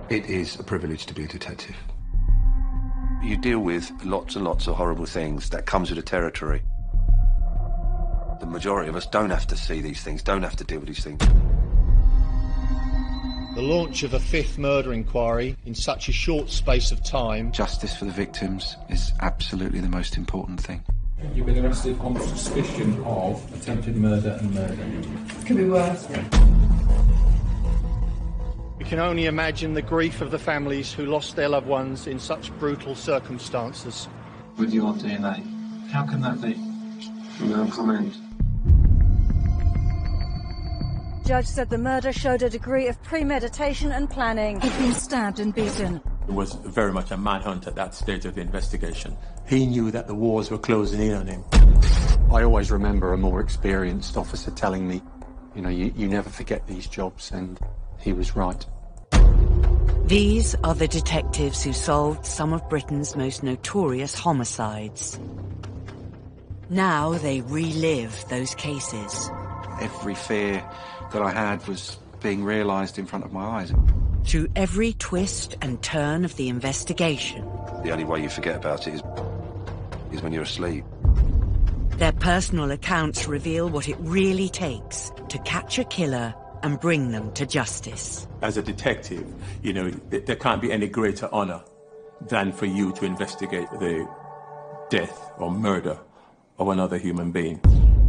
It is a privilege to be a detective. You deal with lots and lots of horrible things. That comes with the territory. The majority of us don't have to see these things, don't have to deal with these things. The launch of a fifth murder inquiry in such a short space of time. Justice for the victims is absolutely the most important thing. You've been arrested on suspicion of attempted murder and murder. Could be worse. We can only imagine the grief of the families who lost their loved ones in such brutal circumstances. With your DNA, how can that be? No comment. Judge said the murder showed a degree of premeditation and planning. He'd been stabbed and beaten. It was very much a manhunt at that stage of the investigation. He knew that the walls were closing in on him. I always remember a more experienced officer telling me, you know, you never forget these jobs, and he was right. These are the detectives who solved some of Britain's most notorious homicides. Now they relive those cases. Every fear that I had was being realised in front of my eyes. Through every twist and turn of the investigation. The only way you forget about it is when you're asleep. Their personal accounts reveal what it really takes to catch a killer and bring them to justice. As a detective, you know, there can't be any greater honour than for you to investigate the death or murder of another human being.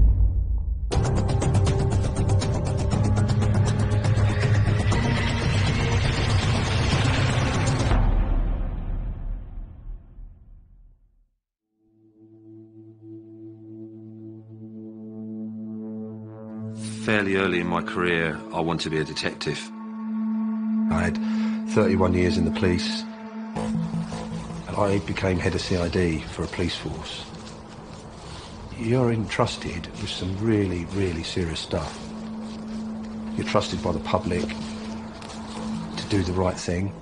Fairly early in my career, I wanted to be a detective. I had 31 years in the police. I became head of CID for a police force. You're entrusted with some really, really serious stuff. You're trusted by the public to do the right thing.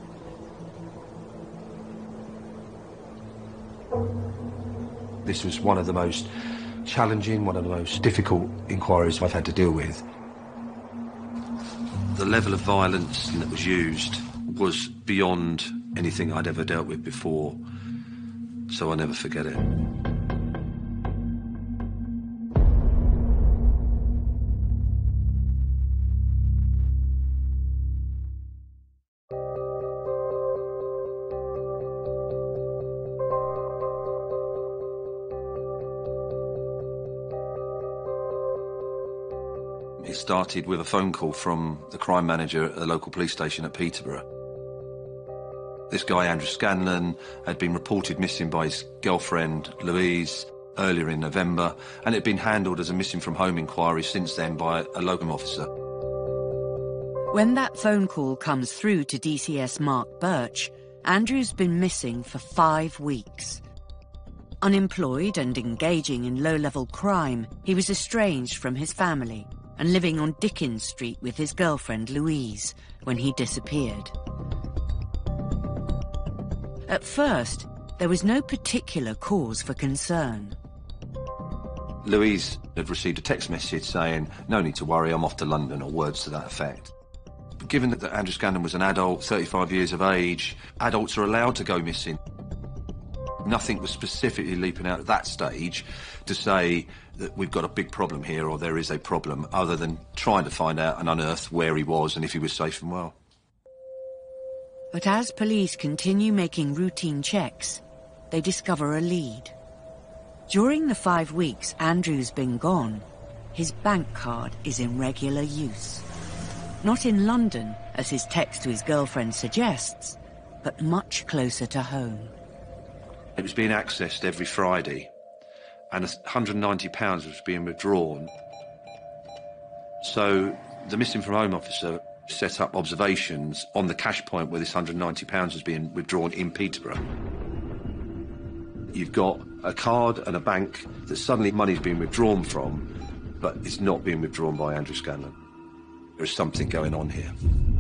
This was one of the most challenging, one of the most difficult inquiries I've had to deal with. The level of violence that was used was beyond anything I'd ever dealt with before, so I'll never forget it. It started with a phone call from the crime manager at the local police station at Peterborough. This guy, Andrew Scanlon, had been reported missing by his girlfriend, Louise, earlier in November, and it had been handled as a missing from home inquiry since then by a local officer. When that phone call comes through to DCS Mark Birch, Andrew's been missing for 5 weeks. Unemployed and engaging in low-level crime, he was estranged from his family and living on Dickens Street with his girlfriend Louise when he disappeared. At first, there was no particular cause for concern. Louise had received a text message saying, "No need to worry, I'm off to London," or words to that effect. But given that Andrew Scanlon was an adult, 35 years of age, adults are allowed to go missing. Nothing was specifically leaping out at that stage to say that we've got a big problem here or there is a problem, other than trying to find out and unearth where he was and if he was safe and well. But as police continue making routine checks, they discover a lead. During the 5 weeks Andrew's been gone, his bank card is in regular use. Not in London, as his text to his girlfriend suggests, but much closer to home. It was being accessed every Friday, and £190 was being withdrawn. So the missing from home officer set up observations on the cash point where this £190 was being withdrawn in Peterborough. You've got a card and a bank that suddenly money's being withdrawn from, but it's not being withdrawn by Andrew Scanlon. There's something going on here.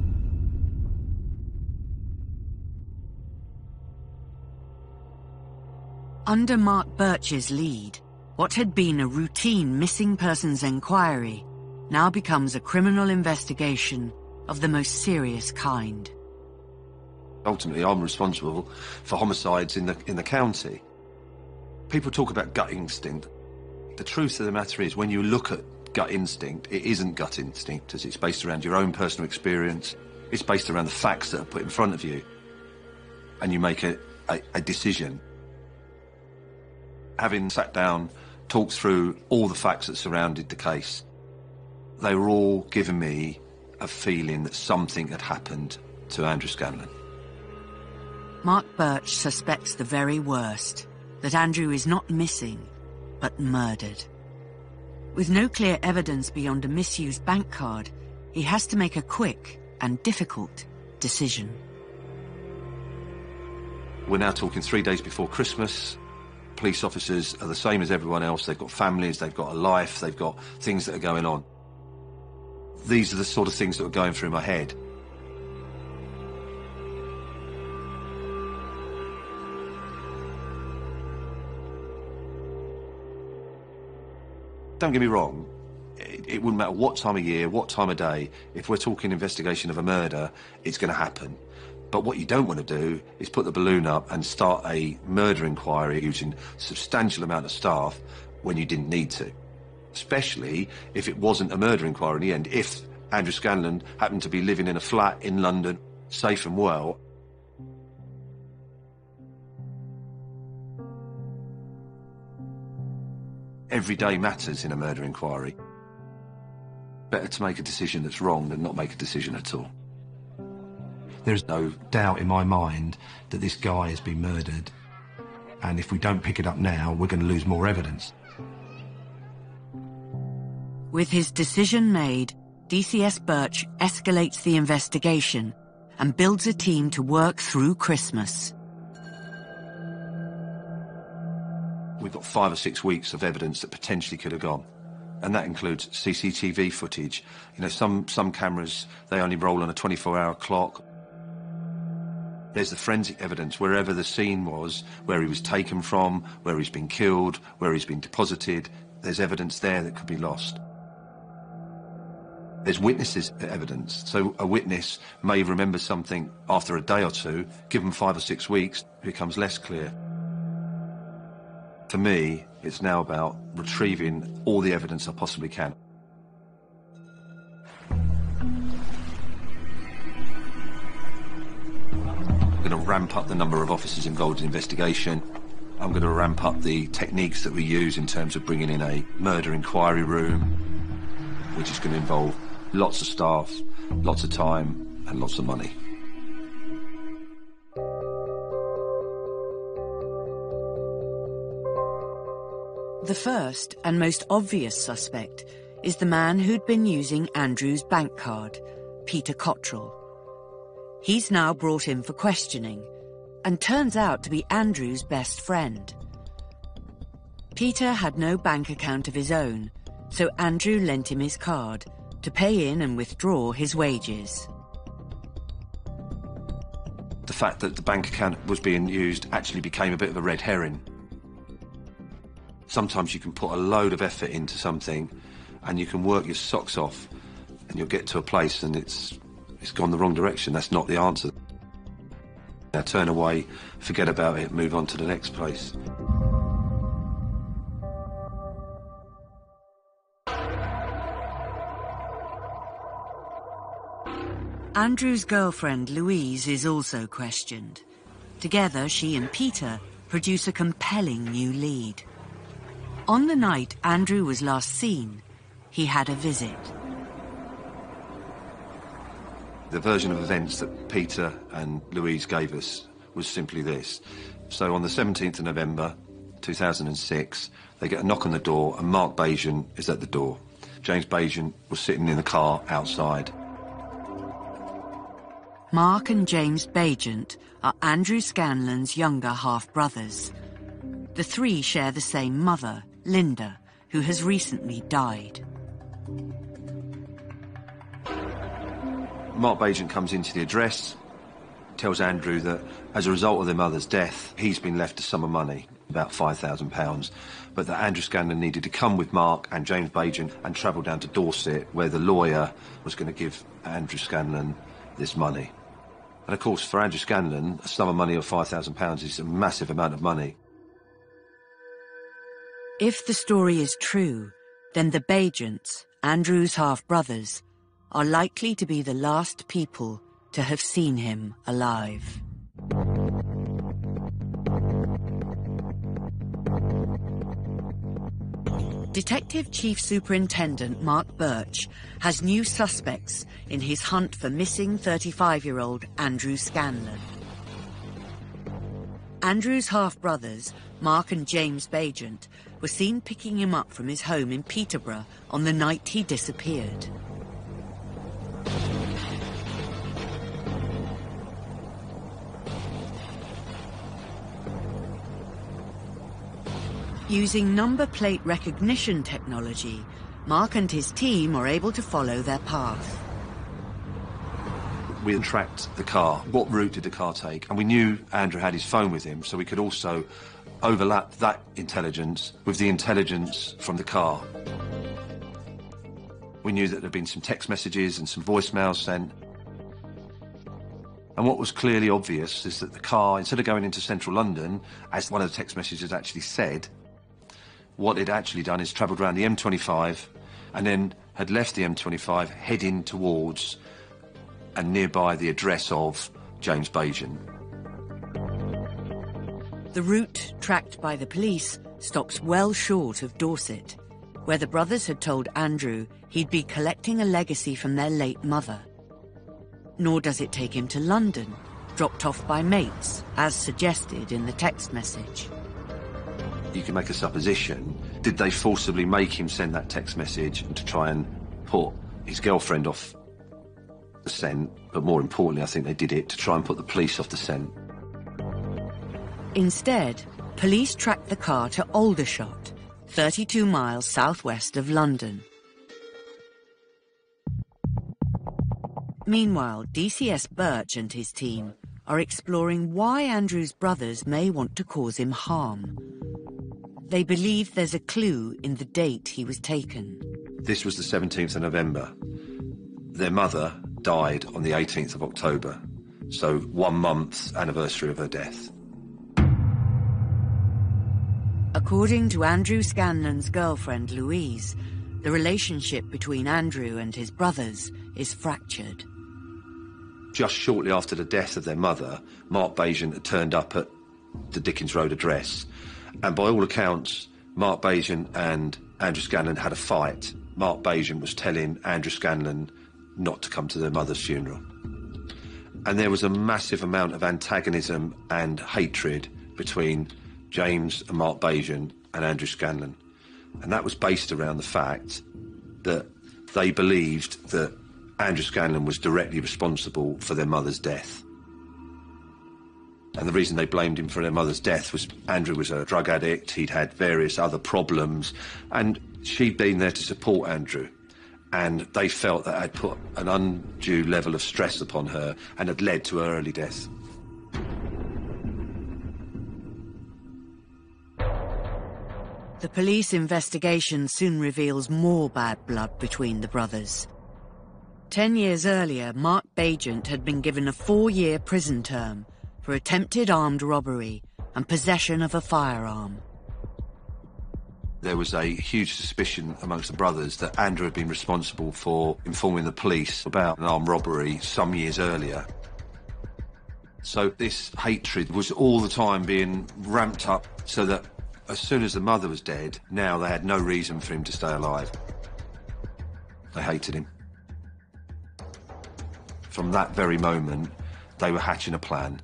Under Mark Birch's lead, what had been a routine missing persons inquiry now becomes a criminal investigation of the most serious kind. Ultimately, I'm responsible for homicides in the county. People talk about gut instinct. The truth of the matter is, when you look at gut instinct, it isn't gut instinct, as it's based around your own personal experience. It's based around the facts that are put in front of you, and you make a decision. Having sat down, talked through all the facts that surrounded the case, they were all giving me a feeling that something had happened to Andrew Scanlon. Mark Birch suspects the very worst, that Andrew is not missing, but murdered. With no clear evidence beyond a misused bank card, he has to make a quick and difficult decision. We're now talking 3 days before Christmas. Police officers are the same as everyone else. They've got families, they've got a life, they've got things that are going on. These are the sort of things that were going through my head. Don't get me wrong, it wouldn't matter what time of year, what time of day. If we're talking investigation of a murder, it's going to happen. But what you don't want to do is put the balloon up and start a murder inquiry using a substantial amount of staff when you didn't need to. Especially if it wasn't a murder inquiry in the end. If Andrew Scanlon happened to be living in a flat in London, safe and well. Every day matters in a murder inquiry. Better to make a decision that's wrong than not make a decision at all. There's no doubt in my mind that this guy has been murdered, and if we don't pick it up now, we're going to lose more evidence. With his decision made, DCS Birch escalates the investigation and builds a team to work through Christmas. We've got 5 or 6 weeks of evidence that potentially could have gone. And that includes CCTV footage. You know, some cameras, they only roll on a 24-hour clock. There's the forensic evidence, wherever the scene was, where he was taken from, where he's been killed, where he's been deposited. There's evidence there that could be lost. There's witnesses' evidence. So a witness may remember something after a day or two. Give them 5 or 6 weeks, it becomes less clear. For me, it's now about retrieving all the evidence I possibly can. I'm going to ramp up the number of officers involved in the investigation. I'm going to ramp up the techniques that we use in terms of bringing in a murder inquiry room, which is going to involve lots of staff, lots of time, and lots of money. The first and most obvious suspect is the man who'd been using Andrew's bank card, Peter Cottrell. He's now brought in for questioning and turns out to be Andrew's best friend. Peter had no bank account of his own, so Andrew lent him his card to pay in and withdraw his wages. The fact that the bank account was being used actually became a bit of a red herring. Sometimes you can put a load of effort into something and you can work your socks off and you'll get to a place and it's gone the wrong direction. That's not the answer. Now turn away, forget about it, move on to the next place. Andrew's girlfriend Louise is also questioned. Together, she and Peter produce a compelling new lead. On the night Andrew was last seen, he had a visit. The version of events that Peter and Louise gave us was simply this. So on the 17th of November 2006, they get a knock on the door and Mark Bajan is at the door. James Bajan was sitting in the car outside. Mark and James Bajan are Andrew Scanlon's younger half-brothers. The three share the same mother, Linda, who has recently died. Mark Bajan comes into the address, tells Andrew that as a result of their mother's death, he's been left a sum of money, about £5,000, but that Andrew Scanlon needed to come with Mark and James Bajan and travel down to Dorset, where the lawyer was going to give Andrew Scanlon this money. And of course, for Andrew Scanlon, a sum of money of £5,000 is a massive amount of money. If the story is true, then the Bagents, Andrew's half-brothers, are likely to be the last people to have seen him alive. Detective Chief Superintendent Mark Birch has new suspects in his hunt for missing 35-year-old Andrew Scanlon. Andrew's half-brothers, Mark and James Bagent, were seen picking him up from his home in Peterborough on the night he disappeared. Using number plate recognition technology, Mark and his team are able to follow their path. We tracked the car. What route did the car take? And we knew Andrew had his phone with him, so we could also overlap that intelligence with the intelligence from the car. We knew that there had been some text messages and some voicemails sent. And what was clearly obvious is that the car, instead of going into central London, as one of the text messages actually said, what it actually done is travelled around the M25 and then had left the M25 heading towards and nearby the address of James Bagent. The route tracked by the police stops well short of Dorset, where the brothers had told Andrew he'd be collecting a legacy from their late mother. Nor does it take him to London, dropped off by mates, as suggested in the text message. You can make a supposition. Did they forcibly make him send that text message to try and put his girlfriend off the scent? But more importantly, I think they did it to try and put the police off the scent. Instead, police tracked the car to Aldershot, 32 miles southwest of London. Meanwhile, DCS Birch and his team are exploring why Andrew's brothers may want to cause him harm. They believe there's a clue in the date he was taken. This was the 17th of November. Their mother died on the 18th of October, so 1 month anniversary of her death. According to Andrew Scanlon's girlfriend, Louise, the relationship between Andrew and his brothers is fractured. Just shortly after the death of their mother, Mark Bagent had turned up at the Dickens Road address. And by all accounts, Mark Bagent and Andrew Scanlon had a fight. Mark Bagent was telling Andrew Scanlon not to come to their mother's funeral. And there was a massive amount of antagonism and hatred between James and Mark Bagent and Andrew Scanlon. And that was based around the fact that they believed that Andrew Scanlon was directly responsible for their mother's death. And the reason they blamed him for their mother's death was Andrew was a drug addict, he'd had various other problems, and she'd been there to support Andrew. And they felt that had put an undue level of stress upon her and had led to her early death. The police investigation soon reveals more bad blood between the brothers. 10 years earlier, Mark Bagent had been given a 4-year prison term for attempted armed robbery and possession of a firearm. There was a huge suspicion amongst the brothers that Andrew had been responsible for informing the police about an armed robbery some years earlier. So this hatred was all the time being ramped up so that as soon as the mother was dead, now they had no reason for him to stay alive. They hated him. From that very moment, they were hatching a plan.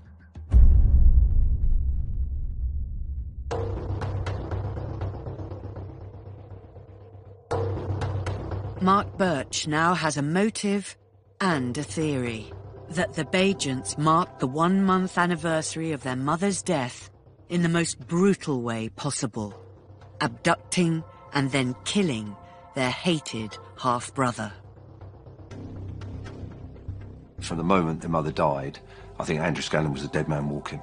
Mark Birch now has a motive and a theory that the Bagents marked the 1-month anniversary of their mother's death in the most brutal way possible, abducting and then killing their hated half-brother. From the moment their mother died, I think Andrew Scanlon was a dead man walking.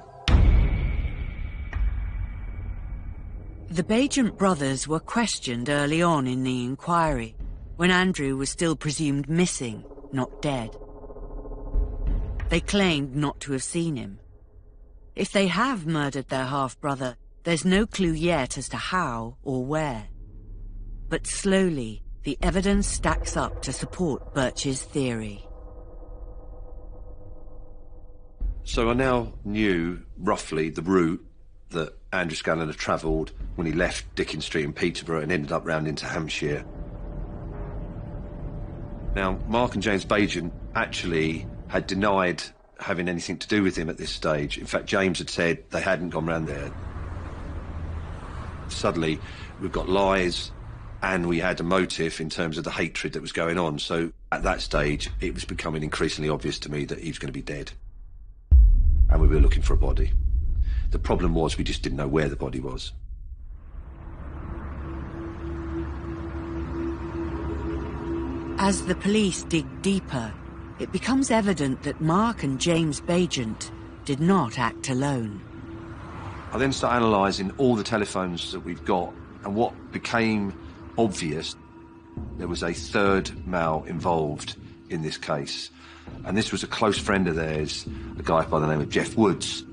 The Bagent brothers were questioned early on in the inquiry, when Andrew was still presumed missing, not dead. They claimed not to have seen him. If they have murdered their half-brother, there's no clue yet as to how or where. But slowly, the evidence stacks up to support Birch's theory. So I now knew roughly the route that Andrew Scanlon had travelled when he left Dickens Street in Peterborough and ended up round into Hampshire. Now, Mark and James Bagent actually had denied having anything to do with him at this stage. In fact, James had said they hadn't gone round there. Suddenly, we've got lies and we had a motive in terms of the hatred that was going on. So at that stage, it was becoming increasingly obvious to me that he was going to be dead. And we were looking for a body. The problem was we just didn't know where the body was. As the police dig deeper, it becomes evident that Mark and James Bagent did not act alone. I then start analysing all the telephones that we've got, and what became obvious, there was a third male involved in this case. And this was a close friend of theirs, a guy by the name of Jeff Woods.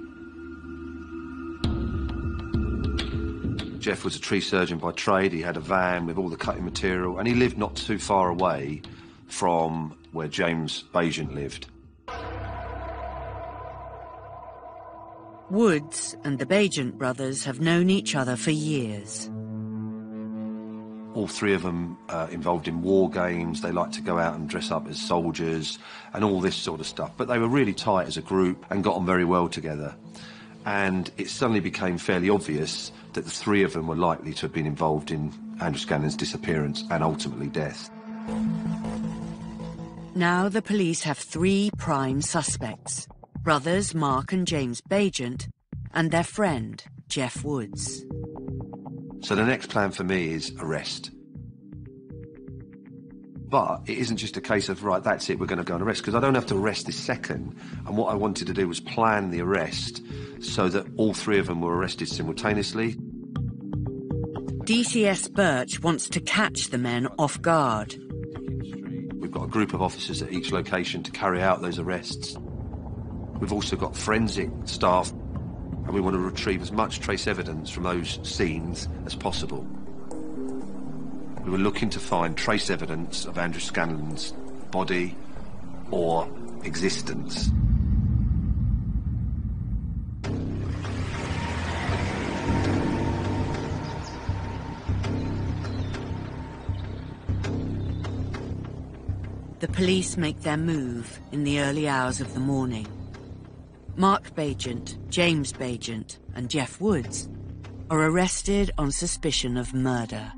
Jeff was a tree surgeon by trade. He had a van with all the cutting material, and he lived not too far away from where James Bagent lived. Woods and the Bagent brothers have known each other for years. All three of them involved in war games. They liked to go out and dress up as soldiers and all this sort of stuff. But they were really tight as a group and got on very well together. And it suddenly became fairly obvious that the three of them were likely to have been involved in Andrew Scanlon's disappearance and ultimately death. Now the police have three prime suspects: brothers Mark and James Bagent and their friend, Jeff Woods. So the next plan for me is arrest. But it isn't just a case of, right, that's it, we're going to go and arrest, because I don't have to arrest this second. And what I wanted to do was plan the arrest so that all three of them were arrested simultaneously. DCS Birch wants to catch the men off guard. We've got a group of officers at each location to carry out those arrests. We've also got forensic staff, and we want to retrieve as much trace evidence from those scenes as possible. We were looking to find trace evidence of Andrew Scanlon's body or existence. The police make their move in the early hours of the morning. Mark Bagent, James Bagent, and Jeff Woods are arrested on suspicion of murder.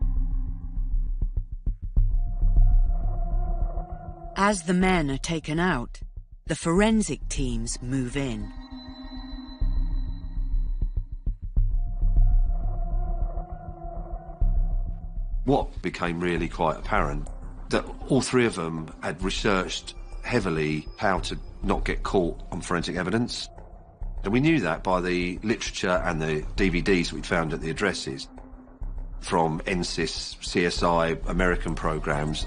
As the men are taken out, the forensic teams move in. What became really quite apparent, that all three of them had researched heavily how to not get caught on forensic evidence. And we knew that by the literature and the DVDs we'd found at the addresses from NSYS, CSI, American programs.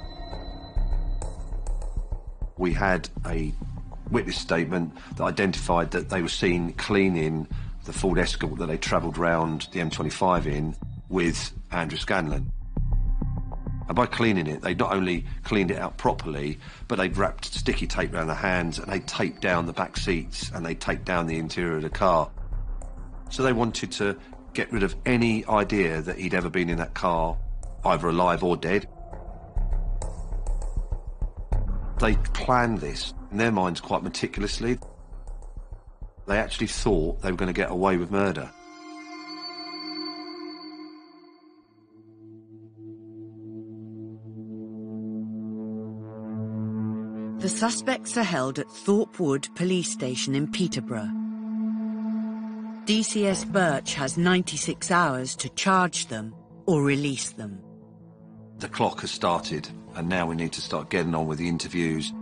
We had a witness statement that identified that they were seen cleaning the Ford Escort that they travelled round the M25 in with Andrew Scanlon. And by cleaning it, they'd not only cleaned it out properly, but they'd wrapped sticky tape around the hands and they'd taped down the back seats and they'd taped down the interior of the car. So they wanted to get rid of any idea that he'd ever been in that car, either alive or dead. They planned this, in their minds, quite meticulously. They actually thought they were going to get away with murder. The suspects are held at Thorpe Wood Police Station in Peterborough. DCS Birch has 96 hours to charge them or release them. The clock has started, and now we need to start getting on with the interviews.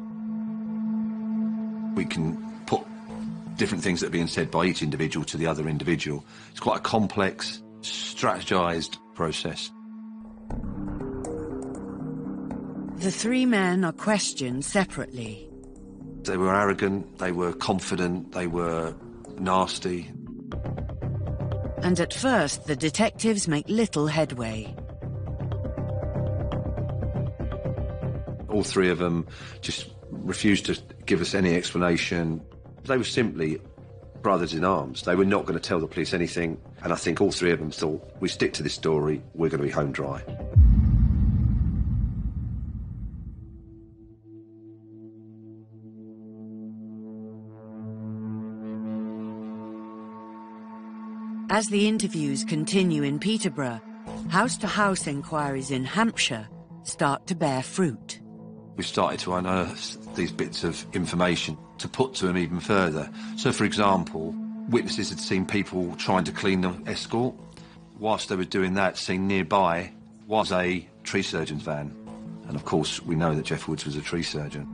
We can put different things that are being said by each individual to the other individual. It's quite a complex, strategised process. The three men are questioned separately. They were arrogant, they were confident, they were nasty. And at first, the detectives make little headway. All three of them just refused to give us any explanation. They were simply brothers in arms. They were not going to tell the police anything, and I think all three of them thought, we stick to this story, we're going to be home dry. As the interviews continue in Peterborough, house-to-house inquiries in Hampshire start to bear fruit. We started to unearth these bits of information to put to him even further. So, for example, witnesses had seen people trying to clean the escort. Whilst they were doing that, seen nearby was a tree surgeon's van. And of course, we know that Jeff Woods was a tree surgeon.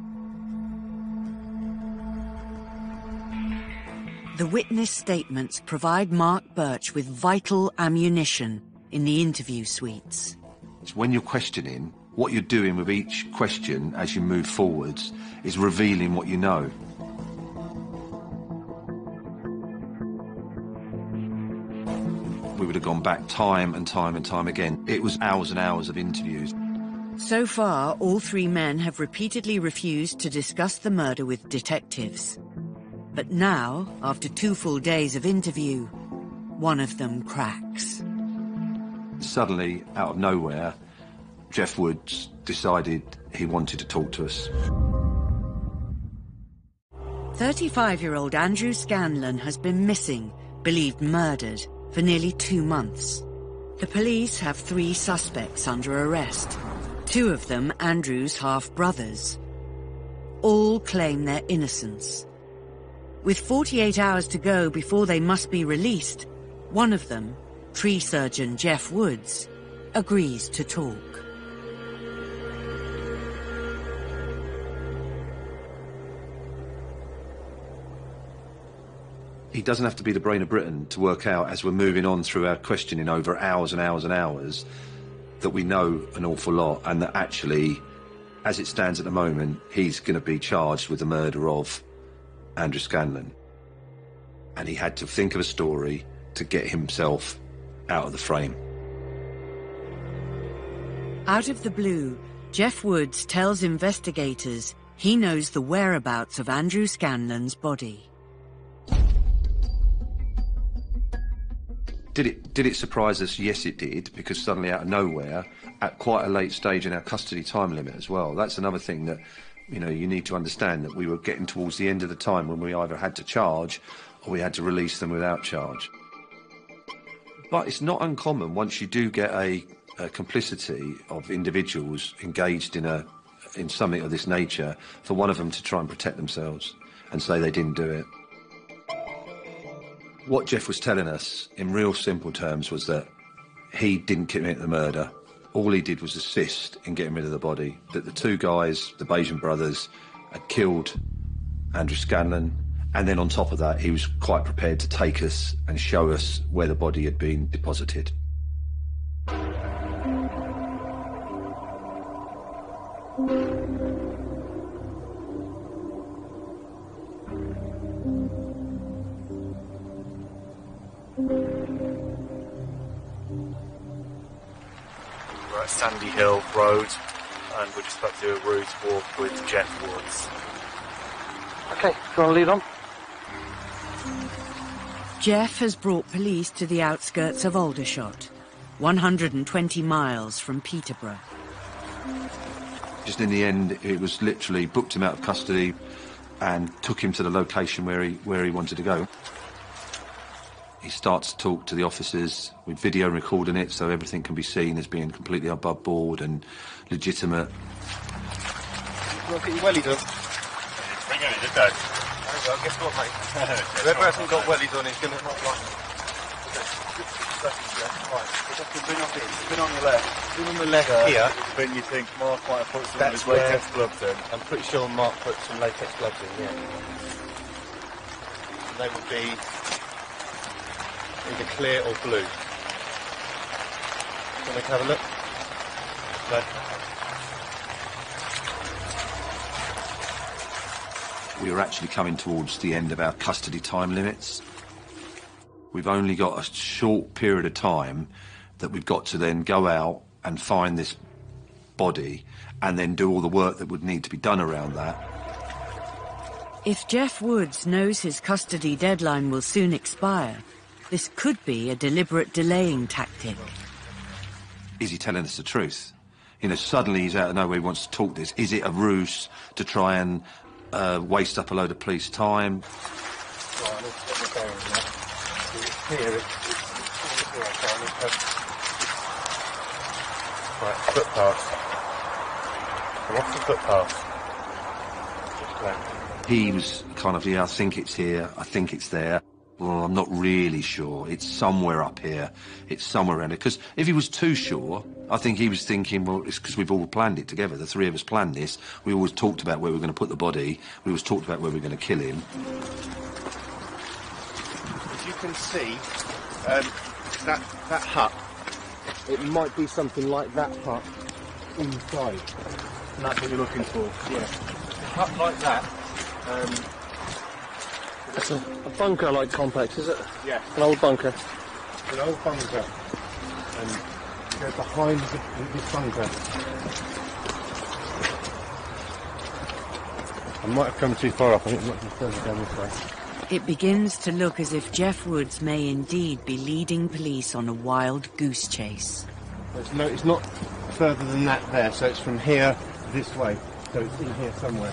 The witness statements provide Mark Birch with vital ammunition in the interview suites. When you're questioning, what you're doing with each question as you move forwards is revealing what you know. We would have gone back time and time and time again. It was hours and hours of interviews. So far, all three men have repeatedly refused to discuss the murder with detectives. But now, after 2 full days of interview, one of them cracks. Suddenly, out of nowhere, Jeff Woods decided he wanted to talk to us. 35-year-old Andrew Scanlon has been missing, believed murdered, for nearly 2 months. The police have 3 suspects under arrest. 2 of them Andrew's half-brothers. All claim their innocence. With 48 hours to go before they must be released, one of them, tree surgeon Jeff Woods, agrees to talk. He doesn't have to be the brain of Britain to work out, as we're moving on through our questioning over hours and hours and hours, that we know an awful lot, and that actually, as it stands at the moment, he's going to be charged with the murder of Andrew Scanlon. And he had to think of a story to get himself out of the frame. Out of the blue, Jeff Woods tells investigators he knows the whereabouts of Andrew Scanlon's body. Did it surprise us? Yes, it did, because suddenly out of nowhere, at quite a late stage in our custody time limit as well. That's another thing that, you know, you need to understand, that we were getting towards the end of the time when we either had to charge or we had to release them without charge. But it's not uncommon, once you do get a complicity of individuals engaged in something of this nature, for one of them to try and protect themselves and say they didn't do it. What Jeff was telling us, in real simple terms, was that he didn't commit the murder. All he did was assist in getting rid of the body. That the 2 guys, the Bayesian brothers, had killed Andrew Scanlon, and then on top of that, he was quite prepared to take us and show us where the body had been deposited. We're at Sandy Hill Road, and we're just about to do a route walk with Jeff Woods. Okay, go on, lead on. Jeff has brought police to the outskirts of Aldershot, 120 miles from Peterborough. Just in the end, it was literally booked him out of custody and took him to the location where he wanted to go. He starts to talk to the officers with video recording it, so everything can be seen as being completely above board and legitimate. Look at your welly done. Bring it in, did they? Well, guess what, mate? Whoever hasn't got wellies on is going to not like it. Been on your left. Been on the left here. Then you think Mark might have put some That's latex gloves in. I'm pretty sure Mark put some latex gloves in, yeah. And they would be either clear or blue. Want to have a look? No. We were actually coming towards the end of our custody time limits. We've only got a short period of time that we've got to then go out and find this body and then do all the work that would need to be done around that. If Jeff Woods knows his custody deadline will soon expire, this could be a deliberate delaying tactic. Is he telling us the truth? You know, suddenly he's out of nowhere, he wants to talk this. Is it a ruse to try and waste up a load of police time? Right, let's get the bearings now. Here, right, footpath. And what's the footpath? Just blank. He was kind of, yeah, I think it's here, I think it's there. Well, I'm not really sure. It's somewhere up here. It's somewhere around it. Because if he was too sure, I think he was thinking, well, it's because we've all planned it together. The three of us planned this. We always talked about where we were going to put the body. We always talked about where we were going to kill him. As you can see, that hut, it might be something like that hut inside. And that's what you're looking for, yeah. A hut like that. It's a bunker-like complex, is it? Yeah. An old bunker. An old bunker. And go behind this bunker. I might have come too far up. I think it might be further down this way. It begins to look as if Jeff Woods may indeed be leading police on a wild goose chase. It's not further than that there, so it's from here this way. So it's in here somewhere.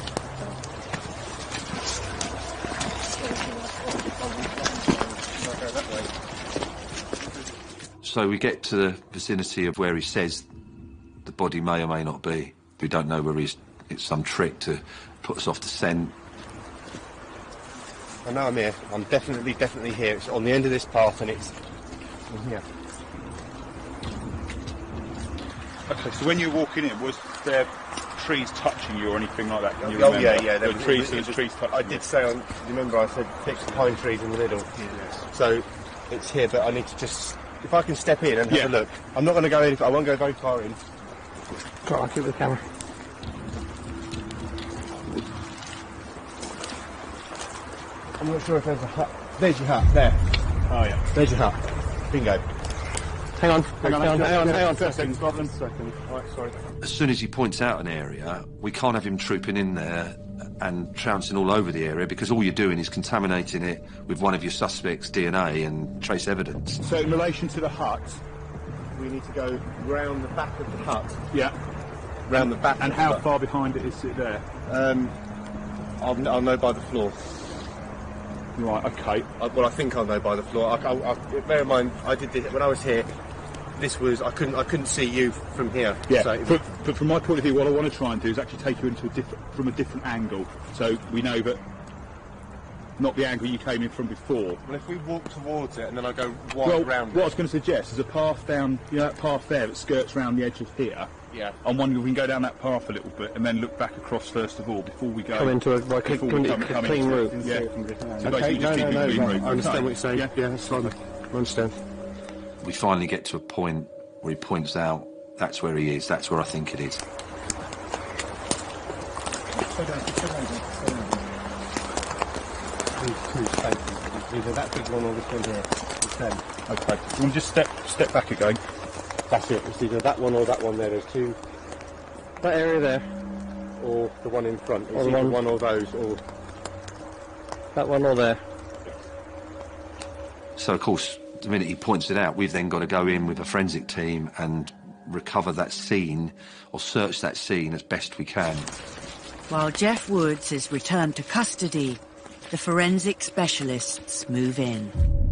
So we get to the vicinity of where he says the body may or may not be. We don't know whether it's some trick to put us off the scent. I know I'm here. I'm definitely here. It's on the end of this path and it's in here. Okay, so when you were walking in, was there trees touching you or anything like that? Can you Oh, remember? yeah. There were trees touching I did say, remember I said fix the pine trees in the middle. Yes. So it's here, but I need to just, if I can step in and have a look. I'm not going to go in, I won't go very far in. Right, I'll keep the camera. I'm not sure if there's a hut. There's your hut, there. Oh, yeah. There's your hut. Bingo. Hang on. Hang on. Second. Right, sorry. As soon as he points out an area, we can't have him trooping in there and trouncing all over the area, because all you're doing is contaminating it with one of your suspects' DNA and trace evidence. So in relation to the hut, we need to go round the back of the hut. Yeah. Round the back. And how far behind it is it there? I'll know by the floor. Right, okay. Well, I think I'll know by the floor. Bear in mind, I did this when I was here. This was I couldn't see you from here. Yeah, so but from my point of view, what I want to try and do is actually take you into from a different angle, so we know that not the angle you came in from before. Well, if we walk towards it and then I go wide round. What I was going to suggest is a path down, you know, that path there that skirts around the edge of here. Yeah. I'm wondering if we can go down that path a little bit and then look back across first of all before we go. Come into a clean route. Yeah. So okay. No. route. I understand what you're saying. Yeah, that's fine. I understand. We finally get to a point where he points out, that's where he is, that's where I think it is. Two spaces. Either that big one or this one here. The same. Okay. We'll just step back again. That's it. It's either that one or that one there. There's two. That area there, or the one in front. It's either one or those, or that one or there. So, of course, the minute he points it out, we've then got to go in with a forensic team and recover that scene, or search that scene as best we can. While Jeff Woods is returned to custody, the forensic specialists move in.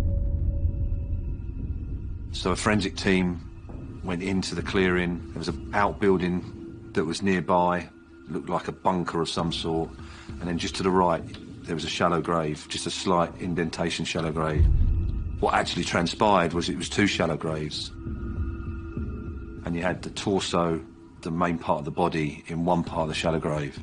So a forensic team went into the clearing. There was an outbuilding that was nearby, looked like a bunker of some sort, and then just to the right there was a shallow grave, just a slight indentation shallow grave. What actually transpired was it was two shallow graves, and you had the torso, the main part of the body, in one part of the shallow grave.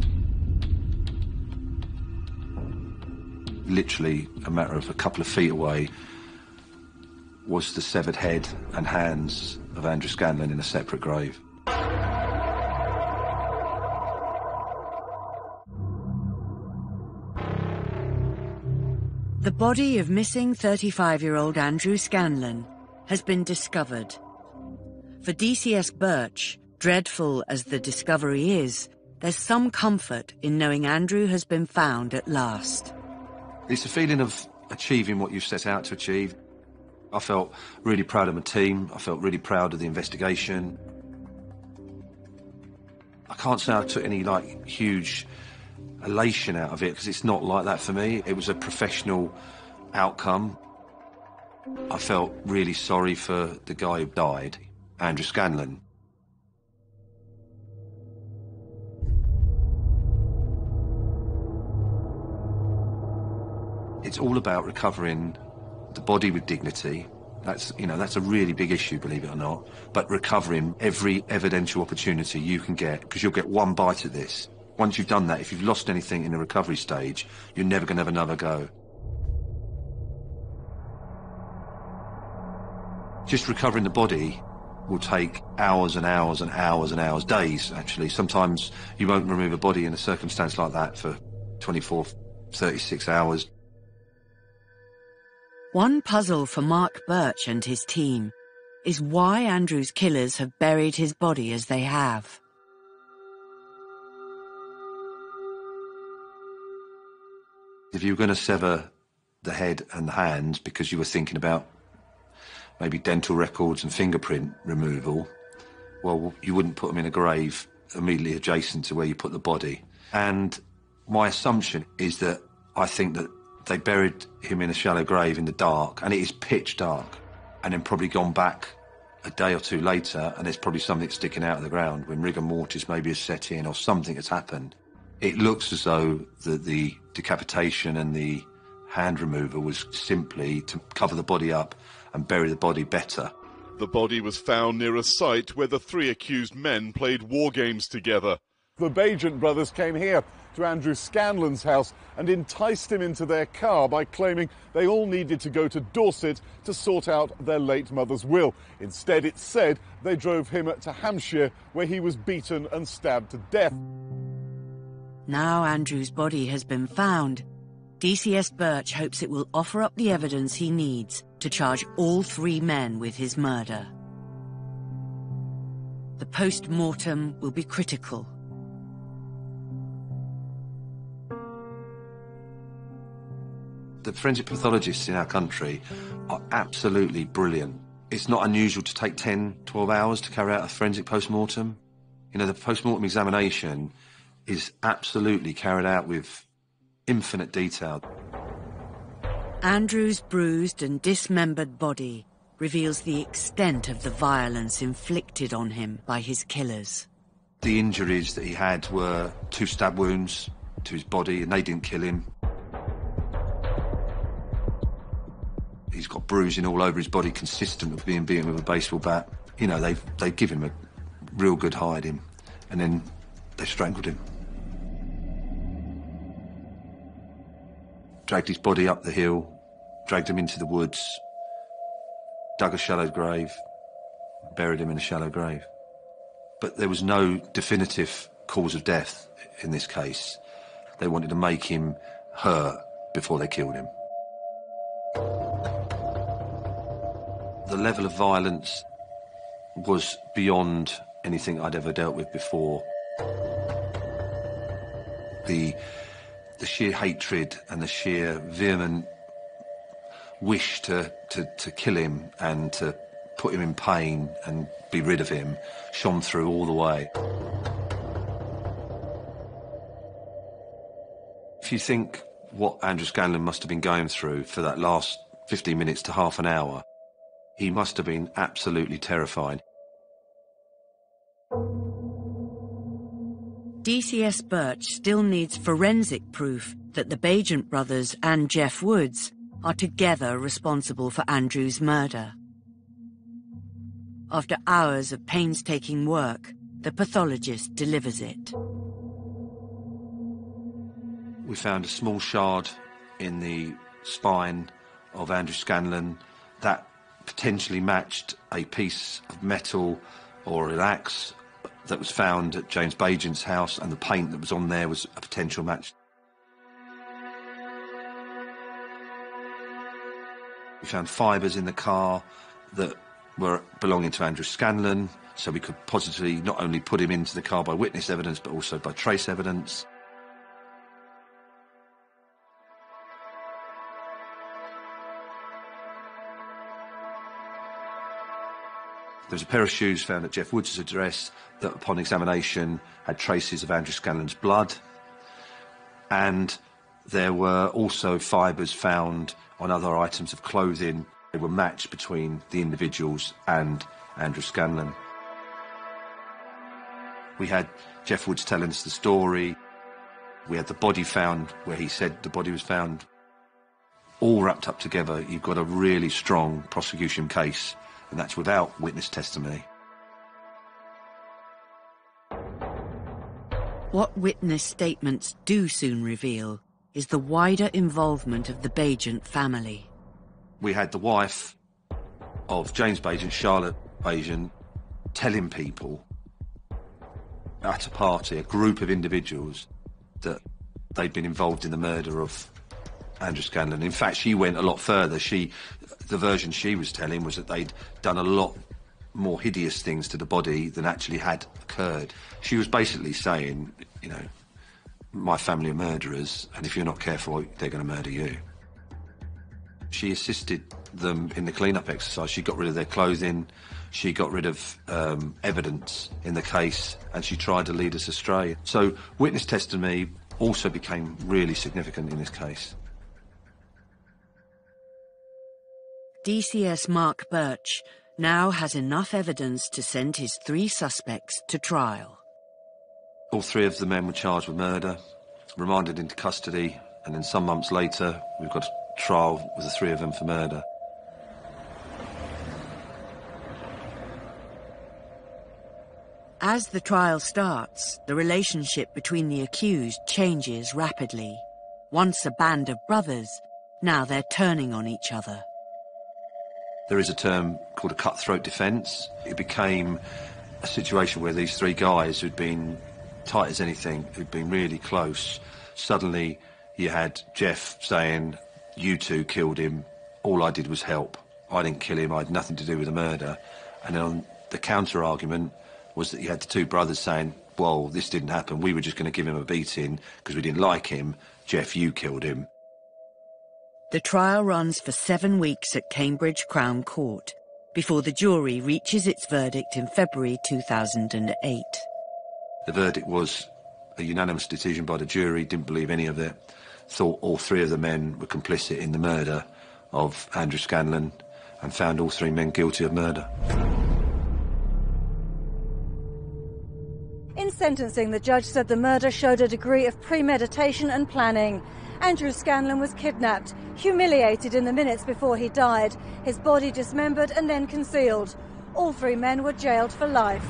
Literally a matter of a couple of feet away was the severed head and hands of Andrew Scanlon in a separate grave. The body of missing 35-year-old Andrew Scanlon has been discovered. For DCS Birch, dreadful as the discovery is, there's some comfort in knowing Andrew has been found at last. It's a feeling of achieving what you've set out to achieve. I felt really proud of my team. I felt really proud of the investigation. I can't say I took any, huge elation out of it, because it's not like that for me. It was a professional outcome. I felt really sorry for the guy who died, Andrew Scanlon. It's all about recovering the body with dignity. That's a really big issue, believe it or not. But recovering every evidential opportunity you can get, because you'll get one bite at this. Once you've done that, if you've lost anything in the recovery stage, you're never going to have another go. Just recovering the body will take hours and hours and hours and hours, days actually. Sometimes you won't remove a body in a circumstance like that for 24, 36 hours. One puzzle for Mark Birch and his team is why Andrew's killers have buried his body as they have. If you were going to sever the head and the hands because you were thinking about maybe dental records and fingerprint removal, well, you wouldn't put them in a grave immediately adjacent to where you put the body. And my assumption is that I think that they buried him in a shallow grave in the dark, and it is pitch dark, and then probably gone back a day or two later, and there's probably something sticking out of the ground when rigor mortis maybe has set in or something has happened. It looks as though the decapitation and the hand removal was simply to cover the body up and bury the body better. The body was found near a site where the three accused men played war games together. The Bagent brothers came here to Andrew Scanlon's house and enticed him into their car by claiming they all needed to go to Dorset to sort out their late mother's will. Instead, it's said they drove him to Hampshire, where he was beaten and stabbed to death. Now Andrew's body has been found, DCS Birch hopes it will offer up the evidence he needs to charge all three men with his murder. The post-mortem will be critical. The forensic pathologists in our country are absolutely brilliant. It's not unusual to take 10, 12 hours to carry out a forensic post-mortem. You know, the post-mortem examination is absolutely carried out with infinite detail. Andrew's bruised and dismembered body reveals the extent of the violence inflicted on him by his killers. The injuries that he had were 2 stab wounds to his body, and they didn't kill him. He's got bruising all over his body, consistent with being beaten with a baseball bat. You know, they give him a real good hiding, and then they strangled him. Dragged his body up the hill, dragged him into the woods, dug a shallow grave, buried him in a shallow grave. But there was no definitive cause of death in this case. They wanted to make him hurt before they killed him. The level of violence was beyond anything I'd ever dealt with before. The sheer hatred and the sheer vehement wish to kill him and to put him in pain and be rid of him shone through all the way. If you think what Andrew Scanlon must have been going through for that last 15 minutes to half an hour, he must have been absolutely terrified. DCS Birch still needs forensic proof that the Bagent brothers and Jeff Woods are together responsible for Andrew's murder. After hours of painstaking work, the pathologist delivers it. We found a small shard in the spine of Andrew Scanlon that potentially matched a piece of metal or an axe that was found at James Bagent's house, and the paint that was on there was a potential match. We found fibres in the car that were belonging to Andrew Scanlon, so we could positively not only put him into the car by witness evidence, but also by trace evidence. There was a pair of shoes found at Jeff Woods' address that, upon examination, had traces of Andrew Scanlon's blood. And there were also fibres found on other items of clothing. They were matched between the individuals and Andrew Scanlon. We had Jeff Woods telling us the story. We had the body found where he said the body was found. All wrapped up together, you've got a really strong prosecution case, and that's without witness testimony. What witness statements do soon reveal is the wider involvement of the Bagent family. We had the wife of James Bagent, Charlotte Bagent, telling people at a party, a group of individuals, that they'd been involved in the murder of Andrew Scanlon. In fact, she went a lot further. The version she was telling was that they'd done a lot more hideous things to the body than actually had occurred. She was basically saying, you know, my family are murderers, and if you're not careful, they're going to murder you. She assisted them in the clean-up exercise. She got rid of their clothing, she got rid of evidence in the case, and she tried to lead us astray. So witness testimony also became really significant in this case. DCS Mark Birch now has enough evidence to send his 3 suspects to trial. All 3 of the men were charged with murder, remanded into custody, and then some months later, we've got a trial with the 3 of them for murder. As the trial starts, the relationship between the accused changes rapidly. Once a band of brothers, now they're turning on each other. There is a term called a cutthroat defence. It became a situation where these 3 guys who'd been tight as anything, who'd been really close, suddenly you had Jeff saying, you 2 killed him, all I did was help. I didn't kill him, I had nothing to do with the murder. And then on the counter-argument was that you had the 2 brothers saying, well, this didn't happen, we were just going to give him a beating because we didn't like him. Jeff, you killed him. The trial runs for 7 weeks at Cambridge Crown Court before the jury reaches its verdict in February 2008. The verdict was a unanimous decision by the jury, didn't believe any of it, thought all 3 of the men were complicit in the murder of Andrew Scanlon, and found all 3 men guilty of murder. In sentencing, the judge said the murder showed a degree of premeditation and planning. Andrew Scanlon was kidnapped, humiliated in the minutes before he died, his body dismembered and then concealed. All 3 men were jailed for life.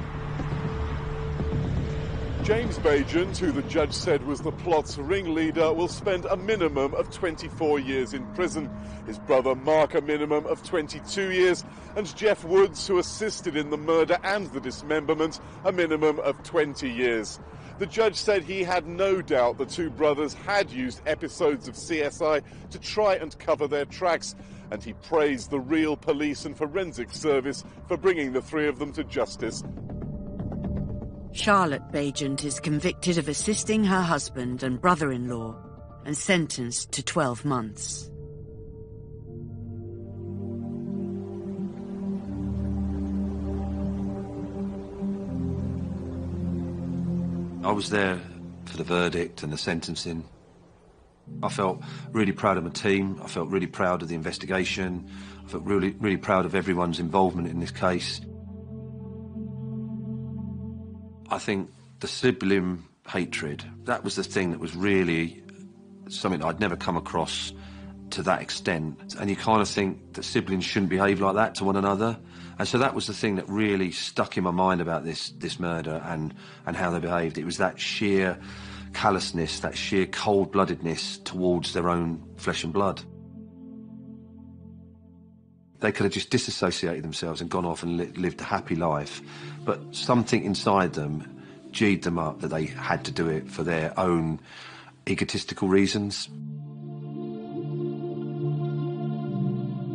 James Bagent, who the judge said was the plot's ringleader, will spend a minimum of 24 years in prison. His brother Mark a minimum of 22 years, and Jeff Woods, who assisted in the murder and the dismemberment, a minimum of 20 years. The judge said he had no doubt the 2 brothers had used episodes of CSI to try and cover their tracks, and he praised the real police and forensic service for bringing the 3 of them to justice. Charlotte Bagent is convicted of assisting her husband and brother-in-law and sentenced to 12 months. I was there for the verdict and the sentencing. I felt really proud of my team. I felt really proud of the investigation. I felt really proud of everyone's involvement in this case. I think the sibling hatred, that was the thing that was really something I'd never come across to that extent. And you kind of think that siblings shouldn't behave like that to one another. And so that was the thing that really stuck in my mind about this murder and how they behaved. It was that sheer callousness, that sheer cold-bloodedness towards their own flesh and blood. They could have just disassociated themselves and gone off and lived a happy life, but something inside them G'd them up that they had to do it for their own egotistical reasons.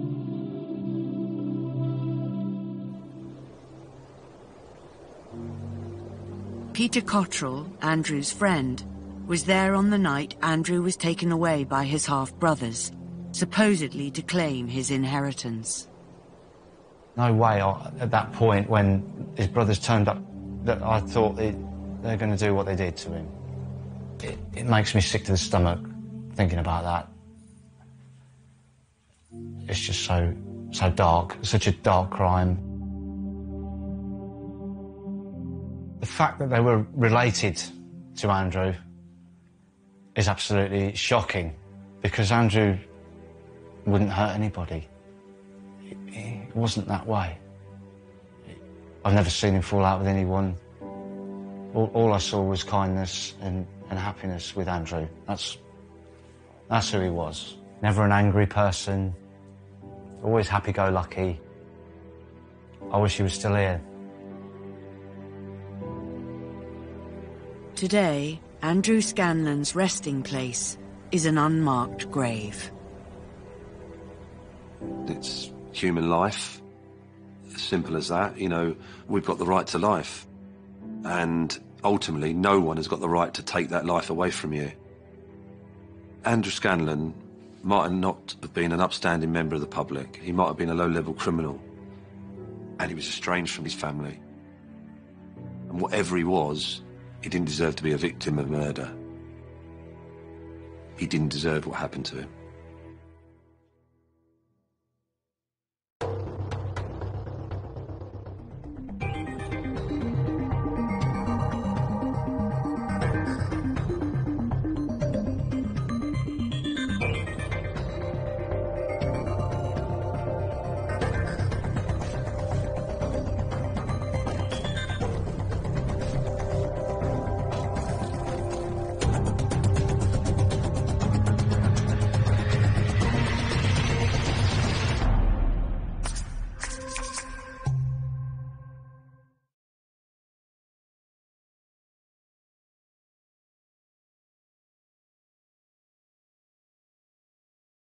Peter Cottrell, Andrew's friend, was there on the night Andrew was taken away by his half-brothers, supposedly to claim his inheritance. No way at that point when his brothers turned up that I thought they're going to do what they did to him. It makes me sick to the stomach thinking about that. It's just so dark, such a dark crime. The fact that they were related to Andrew is absolutely shocking, because Andrew wouldn't hurt anybody. He wasn't that way. I've never seen him fall out with anyone. All I saw was kindness and happiness with Andrew. That's who he was. Never an angry person, always happy-go-lucky. I wish he was still here. Today, Andrew Scanlon's resting place is an unmarked grave. It's human life. As simple as that. You know, we've got the right to life. And ultimately, no one has got the right to take that life away from you. Andrew Scanlon might not have been an upstanding member of the public. He might have been a low-level criminal. And he was estranged from his family. And whatever he was, he didn't deserve to be a victim of murder. He didn't deserve what happened to him.